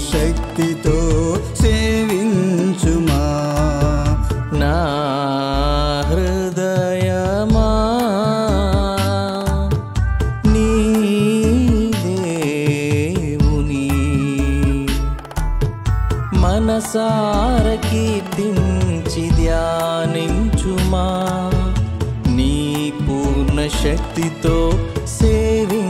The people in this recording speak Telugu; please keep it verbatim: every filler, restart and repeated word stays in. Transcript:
శక్తితో సేవించుమా. నా హృదయమా నీ దేవుని మనసార కీర్తించి ధ్యానించుమా. నీ పూర్ణ శక్తితో సేవి